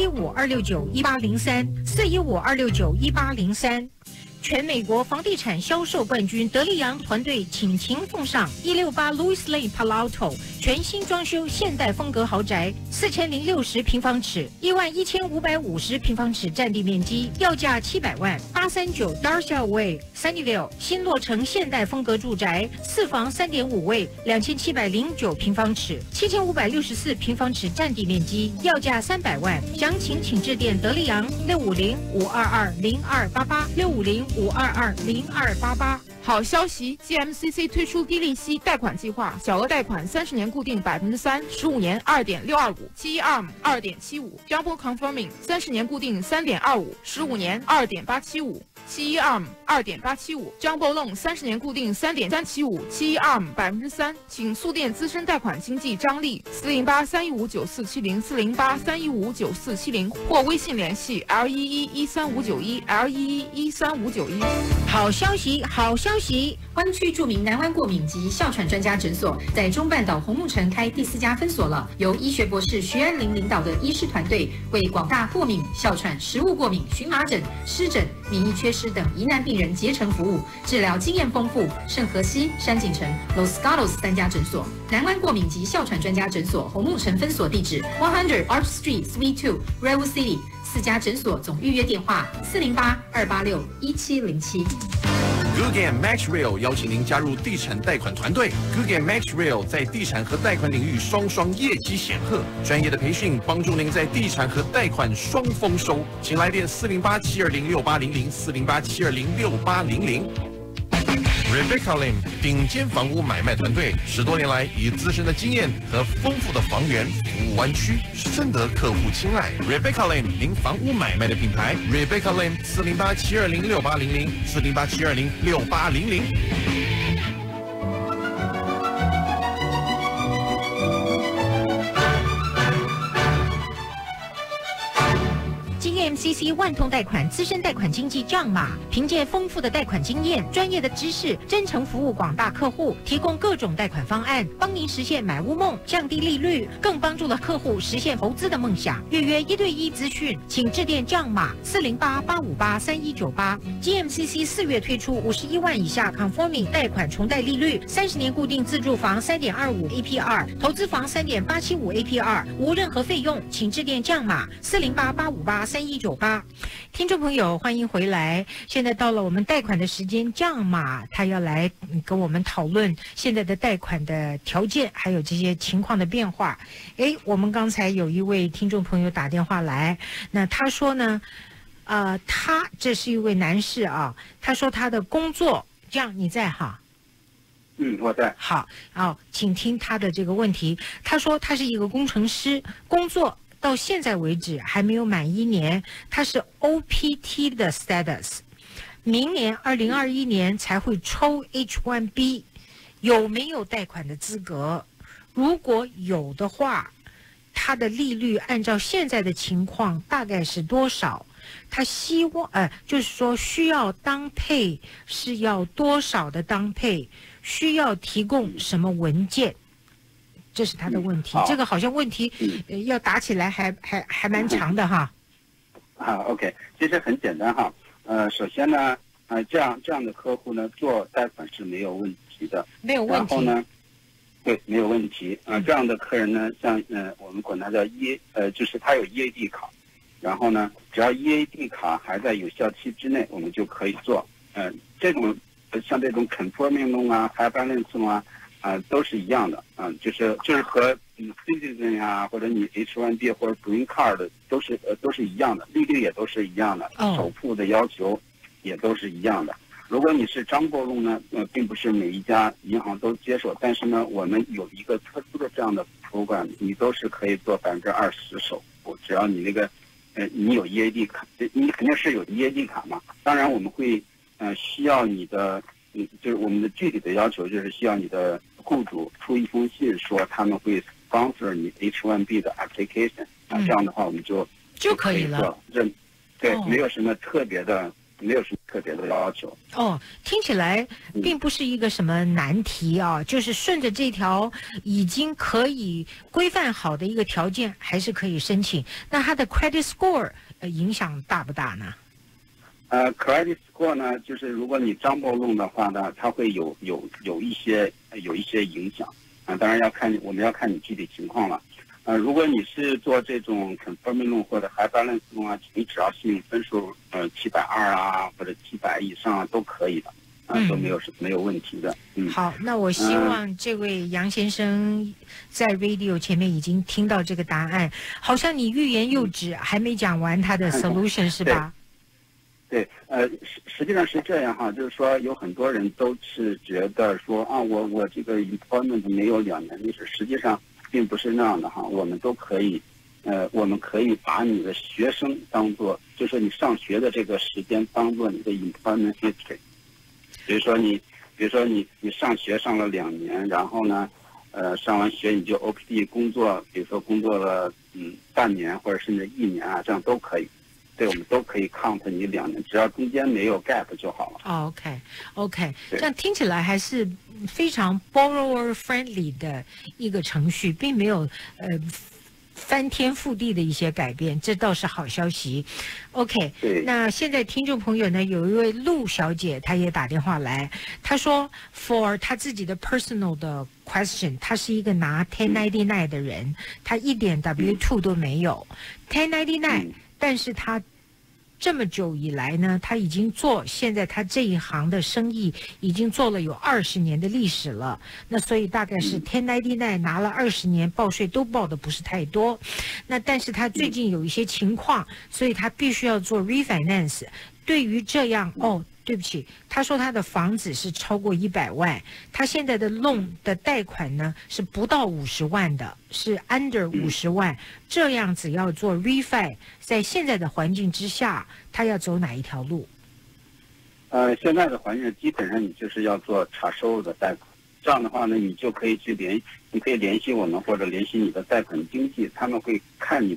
415-269-1803，415-269-1803。全美国房地产销售冠军德利扬团队倾情奉上168 Louis Lane Palo Alto 全新装修现代风格豪宅，4060平方尺，11550平方尺占地面积，要价700万。839 Darcy Way Sunnyvale 新落成现代风格住宅，4房3.5卫，2709平方尺，7564平方尺占地面积，要价300万。详情请致电德利扬650-522-0288，650-522-0288。 好消息 ，GMCC 推出低利息贷款计划，小额贷款30年固定3%，15年2.625，7 ARM 2.75，Double Confirming 30年固定3.25，15年2.875，7 ARM 2.875，Jumbo Loan 30年固定3.375，7 ARM 3%，请速电资深贷款经纪张力408-315-9470，408-315-9470，或微信联系 L11-13591，L11-13591。 好消息，好消息！ 湾区著名南湾过敏及哮喘专家诊所在中半岛红木城开第4家分所了，由医学博士徐安林领导的医师团队，为广大过敏、哮喘、食物过敏、荨麻疹、湿疹、免疫缺失等疑难病人竭诚服务，治疗经验丰富。圣荷西、山景城、Los Gatos 3家诊所，南湾过敏及哮喘专家诊所红木城分所地址100 Arch Street Suite 2 Redwood City。4家诊所总预约电话408-286-1707。 Guggen Max Real 邀请您加入地产贷款团队。Guggen Max Real 在地产和贷款领域双业绩显赫，专业的培训帮助您在地产和贷款双丰收。请来电408-720-6800，408-720-6800。Rebecca Lim 顶尖房屋买卖团队，10多年来以资深的经验和丰富的房源服务湾区，深得客户青睐。Rebecca Lim 您房屋买卖的品牌 ，Rebecca Lim 408-720-6800，408-720-6800。 GMCC 万通贷款资深贷款经纪账码，凭借丰富的贷款经验、专业的知识，真诚服务广大客户，提供各种贷款方案，帮您实现买屋梦，降低利率，更帮助了客户实现投资的梦想。预约1对1咨询，请致电账码408-858-3198。GMCC 4月推出51万以下 Conforming 贷款重贷利率，30年固定自住房3.25 APR， 投资房3.875 APR， 无任何费用，请致电账码408-858-3198。听众朋友，欢迎回来。现在到了我们贷款的时间，账码他要来跟我们讨论现在的贷款的条件，还有这些情况的变化。我们刚才有一位听众朋友打电话来，那他说呢，这是一位男士啊，他说他的工作，这样你在哈？ 我在。 好，请听他的这个问题。他说他是一个工程师，工作到现在为止还没有满1年，他是 OPT 的 status， 明年2021年才会抽 H1B， 有没有贷款的资格？如果有的话，他的利率按照现在的情况大概是多少？他希望就是说需要当配是要多少的当配？需要提供什么文件？这是他的问题。这个好像问题要打起来还蛮长的哈。 OK， 其实很简单哈。首先呢，这样的客户呢，做贷款是没有问题的。 没有问题。 然后呢，对，没有问题。这样的客人呢，像我们管他叫就是他有 EAD 卡，然后呢，只要 EAD 卡还在有效期之内，我们就可以做。这种像这种 conforming loan 啊 ，high balance loan 啊，都是一样的就是和citizen 啊，或者你 H1B 或者 green card 都是一样的，利率也都是一样的，首付的要求也都是一样的。如果你是jumbo loan呢，并不是每一家银行都接受，但是呢，我们有一个特殊的这样的 program， 你都是可以做20%首付，只要你那个你有 EAD 卡，你肯定是有 EAD 卡嘛。当然我们会需要你的，就是我们的具体的要求就是需要你的雇主出一封信说他们会 sponsor 你 H1B 的 application，这样的话我们就可以了。 对，没有什么特别的要求。 听起来并不是一个什么难题啊，就是顺着这条已经可以规范好的一个条件，还是可以申请。那它的 credit score 影响大不大呢 ？credit score 呢，就是如果你jumbo loan的话呢，它会有一些影响当然我们要看你具体情况了。如果你是做这种 conforming loan 或者 high balance loan 啊，你只要信用分数720啊或者700以上啊都可以的都没有问题的。 好，那我希望这位杨先生在 radio 前面已经听到这个答案。好像你欲言又止，还没讲完他的 solution 是吧？ 对，实际上是这样哈，就是说有很多人都是觉得说我这个 employment 没有2年历史，实际上并不是那样的哈。我们可以把你的学生当做，就是你上学的这个时间当做你的 employment history。比如说你上学上了2年，然后呢，上完学你就 OPT 工作，比如说工作了半年或者甚至1年啊，这样都可以。对，我们都可以 count 你2年，只要中间没有 gap 就好了。 OK， 这样听起来还是非常 borrower friendly 的一个程序，并没有翻天覆地的一些改变，这倒是好消息。OK， 那现在听众朋友呢，有一位陆小姐，她也打电话来，她说 for 她自己的 personal 的 question， 她是一个拿 1099 的人，她一点 W2 都没有 1099。但是他这么久以来呢，他已经现在他这一行的生意已经做了有20年的历史了。那所以大概是1099拿了20年，报税都报的不是太多。那但是他最近有一些情况，所以他必须要做 refinance。对于这样对不起，他说他的房子是超过100万，他现在的 loan 的贷款呢是不到50万的，是 under 50万，这样子要做 refi， 在现在的环境之下，他要走哪一条路？ 现在的环境基本上你就是要做查收入的贷款，这样的话呢，你就可以你可以联系我们或者联系你的贷款经纪，他们会看你的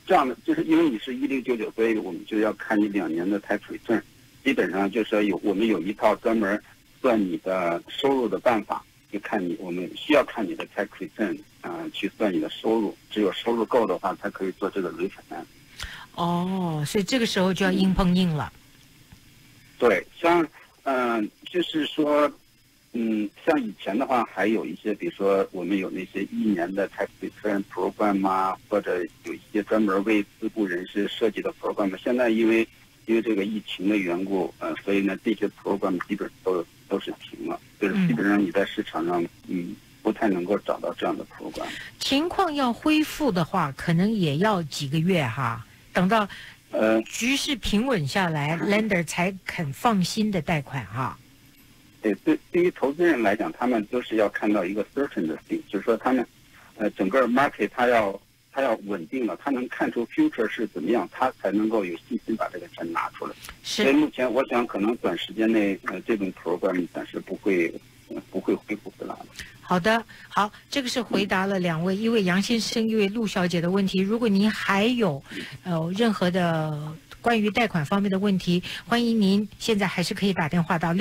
这样的，就是因为你是1099，所以我们就要看你2年的 tax return。基本上就是说我们有一套专门算你的收入的办法，就看我们需要看你的 tax return 去算你的收入，只有收入够的话才可以做这个 refinance。 哦，所以这个时候就要硬碰硬了。 对，像就是说，像以前的话，还有一些，比如说我们有那些1年的 tax return program 啊，或者有一些专门为自雇人士设计的 program。现在因为这个疫情的缘故，所以呢，这些 program 基本都是停了，就是基本上你在市场上，不太能够找到这样的 program。 情况要恢复的话，可能也要几个月哈，等到局势平稳下来，lender 才肯放心的贷款哈。 对于投资人来讲，他们都是要看到一个 certain 的 thing， 就是说他们整个 market 它要稳定了，他能看出 future 是怎么样，他才能够有信心把这个钱拿出来。 是。 所以目前我想可能短时间内这种 program 暂时不会恢复回来了。 好的，好，这个是回答了2位，一位杨先生，一位陆小姐的问题。如果您还有任何的关于贷款方面的问题，欢迎您现在还是可以打电话到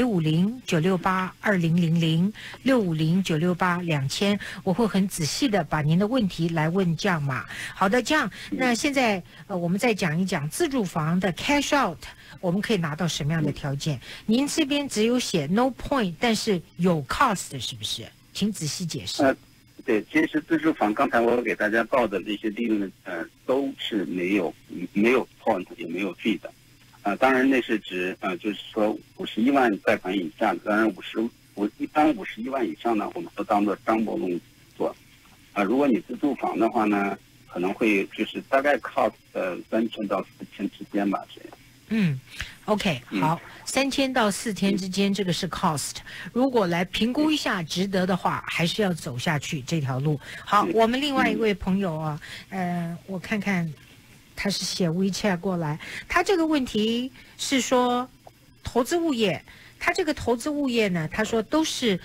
650-968-2000 650-968-2000，我会很仔细的把您的问题来问降码。好的，这样，那现在我们再讲一讲自住房的 cash out， 我们可以拿到什么样的条件？您这边只有写 no point， 但是有 cost， 是不是？请仔细解释。 对，其实自住房刚才我给大家报的这些利润都是没有 point 也没有 fee 的，当然那是指就是说51万贷款以下，当然一般51万以上呢，我们都当做张伯龙做，如果你自住房的话呢，可能会就是大概 cost 3000到4000之间吧，这样。 OK， 好，3000到4000之间，这个是 cost。如果来评估一下值得的话，还是要走下去这条路。好，我们另外一位朋友啊，我看看，他是写 WeChat 过来，他这个问题是说投资物业，他这个投资物业呢，他说都是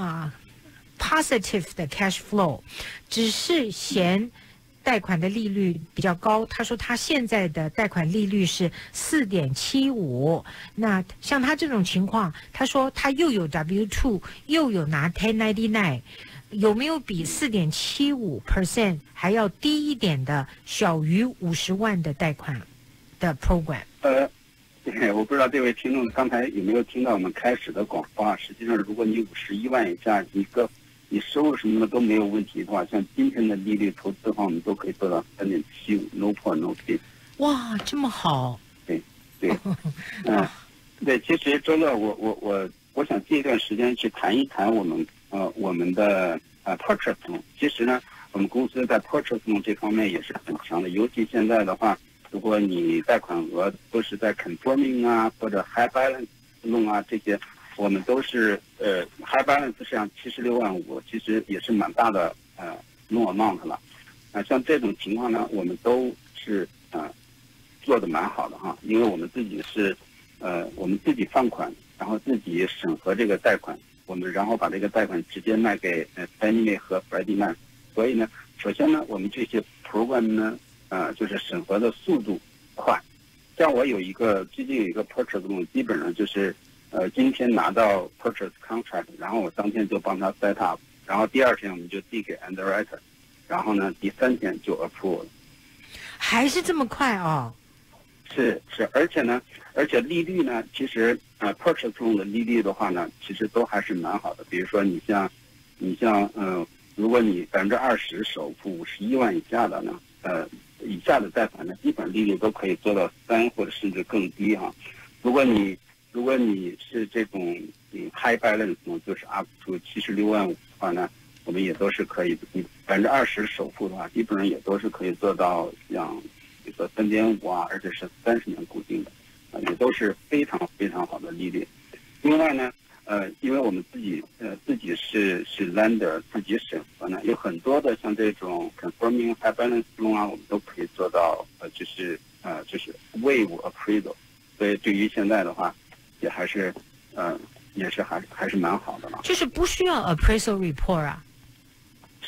positive 的 cash flow， 只是嫌贷款的利率比较高，他说他现在的贷款利率是4.75%。那像他这种情况，他说他又有 W2， 又有拿 1099， 有没有比4.75% 还要低一点的小于50万的贷款的 program？ 我不知道这位听众刚才有没有听到我们开始的广话。实际上，如果你51万以下，你收入什么的都没有问题的话，像今天的利率投资的话，我们都可以做到3.75 no point no fee。 哇，这么好！ 对，对，其实周乐，我想借一段时间去谈一谈我们的purchase loan。其实呢，我们公司在 purchase loan 这方面也是很强的，尤其现在的话，如果你贷款额都是在 conforming 啊或者 high balance loan 啊这些。我们都是high balance 实际上76万5，其实也是蛮大的loan amount 了。像这种情况呢，我们都是做的蛮好的哈，因为我们自己是我们自己放款，然后自己审核这个贷款，我们然后把这个贷款直接卖给Fannie Mae 和 Freddie Mac。所以呢，首先呢，我们这些 program 呢就是审核的速度快。像我最近有一个 purchase loan， 基本上就是今天拿到 purchase contract， 然后我当天就帮他 set up， 然后第2天我们就递给 underwriter， 然后呢第3天就 approve 了。 还是这么快哦？ 是，而且利率呢，其实purchase loan 的利率的话呢，其实都还是蛮好的。比如说你像如果你20%首付51万以下的呢，以下的贷款呢，基本利率都可以做到3或者甚至更低哈。如果你是这种high balance 就是 up to 76万5的话呢，我们也都是可以，20%首付的话，基本上也都是可以做到像这个3.5啊，而且是30年固定的，也都是非常非常好的利率。另外呢，因为我们自己是 lender 自己审核呢，有很多的像这种 conforming high balance loan 啊，我们都可以做到就是 waive appraisal。所以对于现在的话，也还是还是蛮好的了。 就是不需要 appraisal report 啊。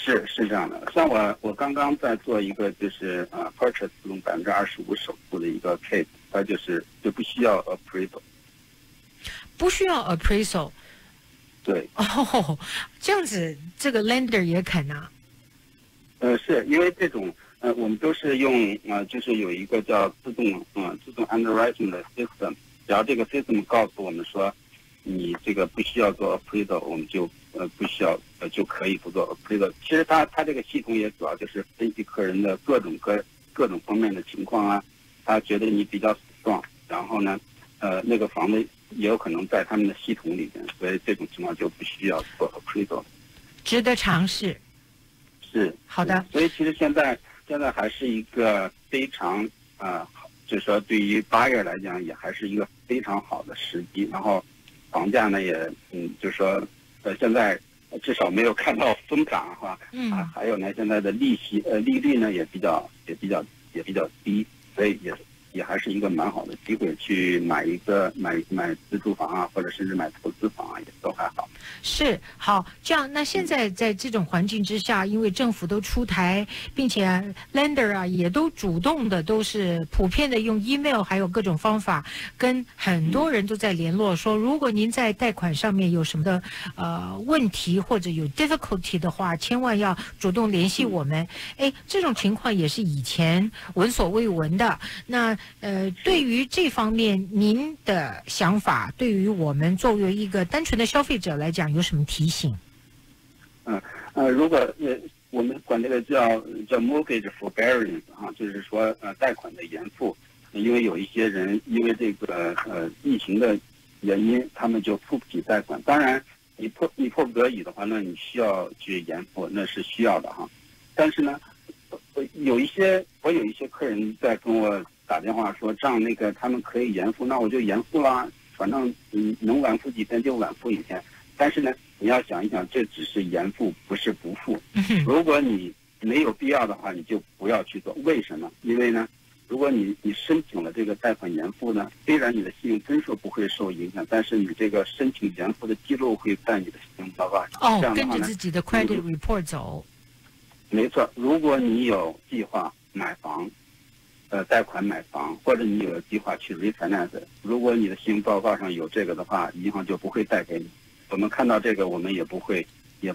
是这样的。像我刚刚在做一个就是purchase 用25%首付的一个 case， 它就不需要 appraisal。 不需要 appraisal。 对。 哦，这样子，这个 lender 也肯啊？ 是因为这种我们都是用就是有一个叫自动 underwriting 的 system， 只要这个 system 告诉我们说你这个不需要做 appraisal， 我们就不需要就可以不做 appraisal。其实它这个系统也主要就是分析客人的各种方面的情况啊，他觉得你比较 strong， 然后呢那个房子也有可能在他们的系统里边，所以这种情况就不需要做 appraisal。 值得尝试。 是。 好的。 所以其实现在还是一个非常就是说对于 buyer 来讲也还是一个非常好的时机。然后房价呢也就是说现在至少没有看到疯涨哈。还有呢现在的利率呢也比较低，所以也还是一个蛮好的机会去买自住房啊，或者甚至买投资房啊，也都还好。 是，好，这样，那现在在这种环境之下，因为政府都出台，并且 lender 啊也都主动的，都是普遍的用 email 还有各种方法，跟很多人都在联络说，如果您在贷款上面有什么的问题或者有 difficulty 的话，千万要主动联系我们。这种情况也是以前闻所未闻的。那对于这方面您的想法，对于我们作为一个单纯的消费者来讲，有什么提醒？ 如果我们管这个叫 mortgage forbearance 就是说贷款的延付，因为有一些人因为这个疫情的原因，他们就付不起贷款。当然你迫不得已的话，那你需要去延付，那是需要的哈。但是呢，我有一些客人在跟我打电话说，这样那个他们可以延付，那我就延付啦，反正能晚付几天就晚付一天。但是呢，你要想一想，这只是延付，不是不付。如果你没有必要的话，你就不要去做。为什么？因为呢，如果你申请了这个贷款延付呢，虽然你的信用分数不会受影响，但是你这个申请延付的记录会在你的信用报告上。这样的话呢， 跟着自己的 credit report 走。 没错，如果你有计划买房，贷款买房，或者你有计划去 refinance， 如果你的信用报告上有这个的话，银行就不会贷给你。我们看到这个，我们也不会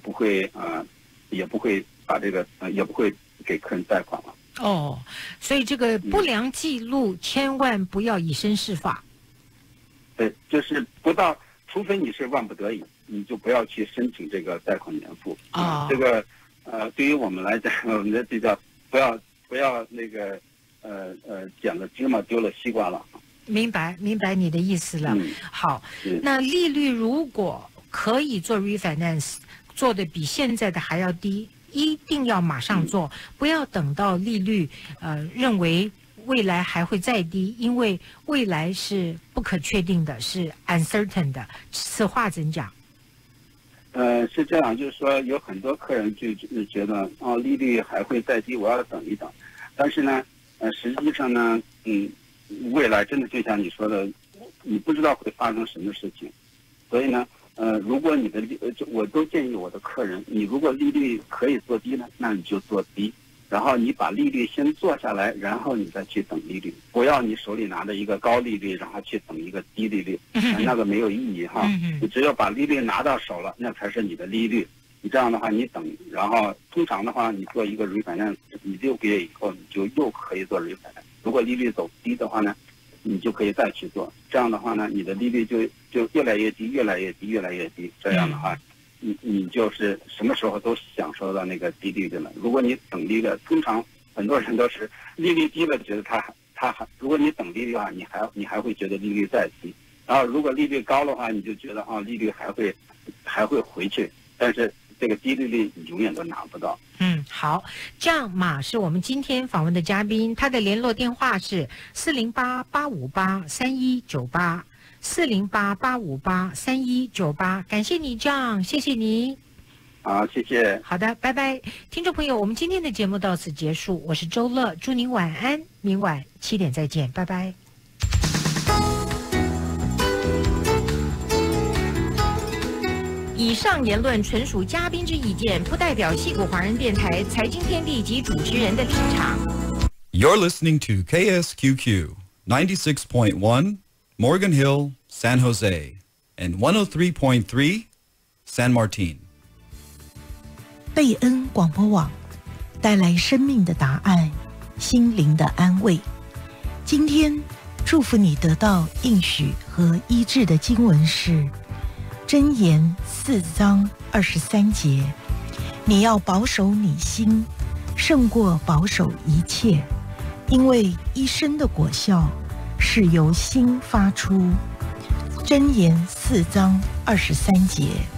把这个也不会给客人贷款了。 所以这个不良记录千万不要以身试法。 对，就是除非你是万不得已，你就不要去申请这个贷款延付。这个对于我们来讲，我们的这叫不要那个捡了芝麻丢了西瓜了。 明白你的意思了。好，那利率如果可以做 refinance， 做的比现在的还要低，一定要马上做，不要等到利率认为未来还会再低，因为未来是不可确定的，是 uncertain 的。此话怎讲？ 是这样，就是说有很多客人就觉得利率还会再低，我要等一等。但是呢，实际上呢，未来真的就像你说的，你不知道会发生什么事情，所以呢，如果你的我都建议我的客人，你如果利率可以做低呢，那你就做低，然后你把利率先做下来，然后你再去等利率，不要你手里拿着一个高利率，然后去等一个低利率，那个没有意义哈。你只有把利率拿到手了，那才是你的利率。你这样的话，你等，然后通常的话，你做一个 refinance， 你6个月以后，你就又可以做 refinance。如果利率走低的话呢，你就可以再去做。这样的话呢，你的利率就越来越低，越来越低，越来越低。这样的话，你就是什么时候都享受到那个低利率了。如果你等利率，通常很多人都是利率低了，觉得它还，如果你等利率的话，你还会觉得利率再低。然后如果利率高的话，你就觉得利率还会回去，但是这个低利率你永远都拿不到。 好，这样马是我们今天访问的嘉宾，他的联络电话是408-858-3198 408-858-3198。感谢你，这样谢谢你。 好，谢谢。 好的，拜拜，听众朋友，我们今天的节目到此结束，我是周乐，祝您晚安，明晚7点再见，拜拜。以上言论纯属嘉宾之意见，不代表矽谷华人电台财经天地及主持人的立场。 You're listening to KSQQ 96.1 Morgan Hill, San Jose, and 103.3 San Martin. 贝恩广播网带来生命的答案，心灵的安慰。今天祝福你得到应许和医治的经文是箴言4章23节，你要保守你心，胜过保守一切，因为一生的果效是由心发出。箴言4章23节。